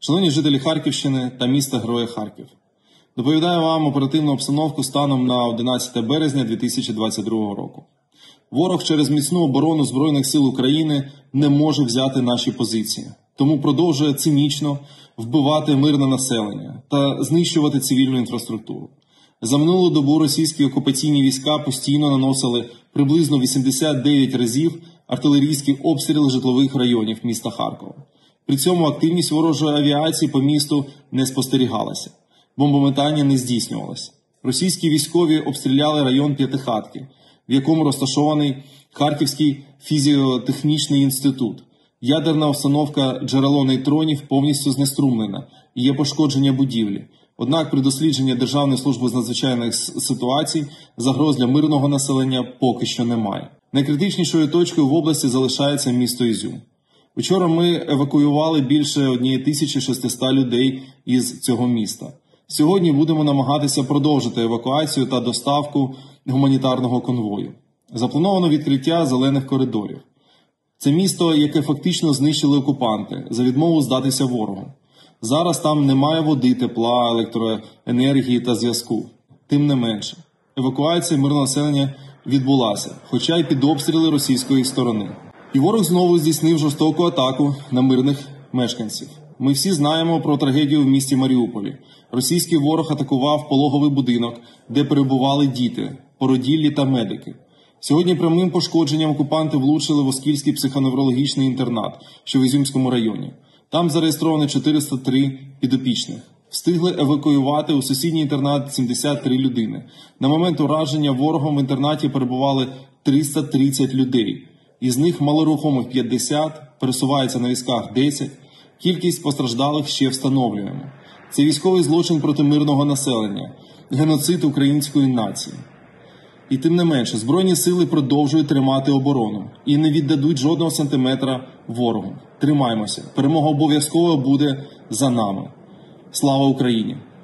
Шановні жителі Харківщини та міста Героя Харків, доповідаю вам оперативну обстановку станом на 11 березня 2022 року. Ворог через міцну оборону Збройних сил України не може взяти наші позиції, тому продовжує цинічно вбивати мирне населення та знищувати цивільну інфраструктуру. За минулу добу російські окупаційні війська постійно наносили приблизно 89 разів артилерійський обстріл житлових районів міста Харкова. При цьому активність ворожої авіації по місту не спостерігалася, бомбометання не здійснювалося. Російські військові обстріляли район П'ятихатки, в якому розташований Харківський фізіотехнічний інститут. Ядерна установка джерело нейтронів повністю знеструмлена і є пошкодження будівлі. Однак при дослідженні Державної служби з надзвичайних ситуацій загроз для мирного населення поки що немає. Найкритичнішою точкою в області залишається місто Ізюм. Вчора ми евакуювали більше 1600 людей із цього міста. Сьогодні будемо намагатися продовжити евакуацію та доставку гуманітарного конвою. Заплановано відкриття зелених коридорів. Це місто, яке фактично знищили окупанти за відмову здатися ворогу. Зараз там немає води, тепла, електроенергії та зв'язку. Тим не менше, евакуація мирного населення відбулася, хоча й під обстріли російської сторони. І ворог знову здійснив жорстоку атаку на мирних мешканців. Ми всі знаємо про трагедію в місті Маріуполі. Російський ворог атакував пологовий будинок, де перебували діти, породіллі та медики. Сьогодні прямим пошкодженням окупанти влучили в Оскільський психоневрологічний інтернат, що в Ізюмському районі. Там зареєстровано 403 підопічних. Встигли евакуювати у сусідній інтернат 73 людини. На момент ураження ворогом в інтернаті перебували 330 людей. Із них малорухомих 50, пересуваються на візках 10. Кількість постраждалих ще встановлюємо. Це військовий злочин проти мирного населення, геноцид української нації. І тим не менше, Збройні сили продовжують тримати оборону і не віддадуть жодного сантиметра ворогу. Тримаймося. Перемога обов'язково буде за нами. Слава Україні!